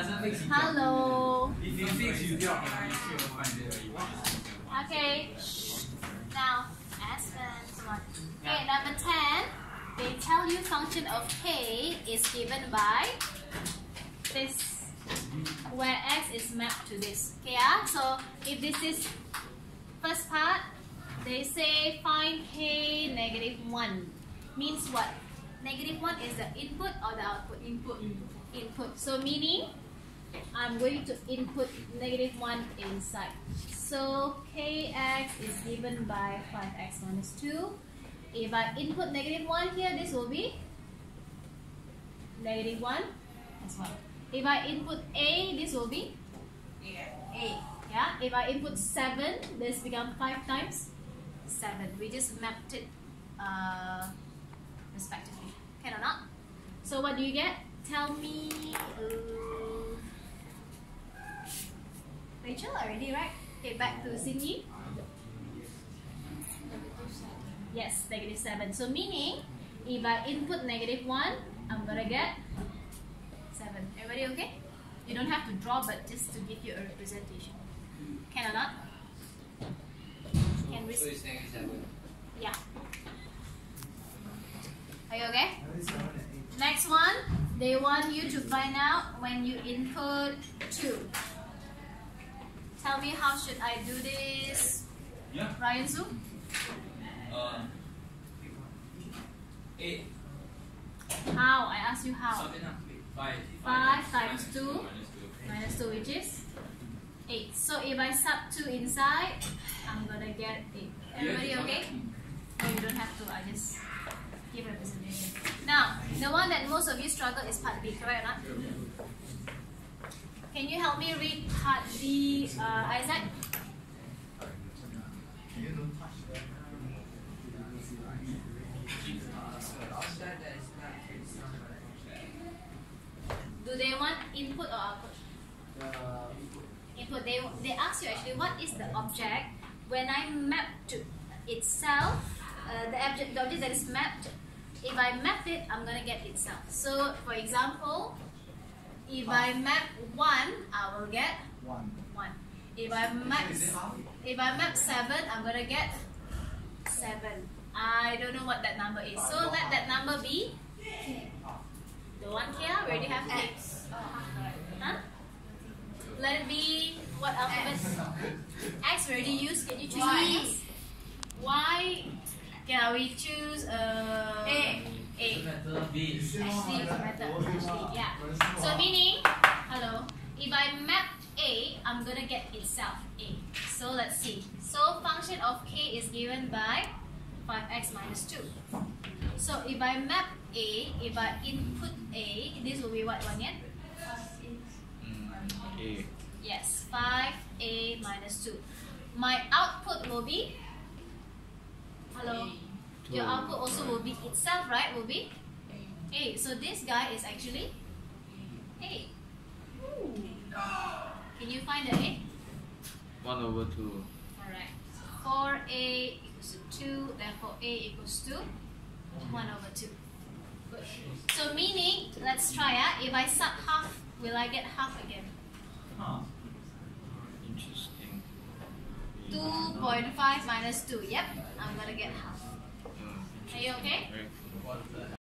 Hello. If you fix, you get Okay. Now, Aspen, come on. Okay, number 10. They tell you function of k is given by this, where x is mapped to this. Okay, so if this is first part, they say find k -1. Means what? -1 is the input or the output? Input. So meaning, I'm going to input -1 inside. So kx is given by 5x minus 2. If I input -1 here, this will be -1 as well. If I input a, this will be a. Yeah. If I input 7, this becomes 5 times 7. We just mapped it respectively. Can or not? So what do you get? Tell me. Rachel already, right? Okay, back to Cindy. Yes, -7. So meaning, if I input -1, I'm gonna get 7. Everybody okay? You don't have to draw, but just to give you a representation. Can or not? Can we? So it's -7. Yeah. Are you okay? Next one, they want you to find out when you input 2. Tell me, how should I do this? Yeah. Ryan Su? 8. How? I ask you how. 5 times 2 minus 2, which is 8. So if I sub 2 inside, I'm gonna get 8. Everybody okay? No, you don't have to. I just give representation. Now, the one that most of you struggle is part B, correct or not? Can you help me read part B, Isaac? Do they want input or output? Input. They ask you actually, what is the object when I map to itself, the object that is mapped. If I map it, I'm gonna get itself. So for example, if I map 1, I will get 1. If I map 7, I'm gonna get 7. I don't know what that number is. So let that number be the one here. We already have X. Huh? Let it be what alphabet? X we already used. Can you choose Y? Y. Can we choose A? B. Actually, it doesn't matter. Actually, yeah. So meaning, hello. If I map A, I'm gonna get itself A. So let's see. So function of k is given by 5x minus 2. So if I map A, if I input A, this will be what one yet? A. Yes, 5a minus 2. My output will be, hello, your output also will be itself, right? Will be A. So this guy is actually A. Ooh. Can you find the A? 1/2. Alright. 4a equals to 2, therefore A equals to 1/2. Good. So meaning, let's try. If I sub half, will I get half again? Interesting. 2.5 minus 2. Yep, I'm gonna get half. Are you okay? Very cool.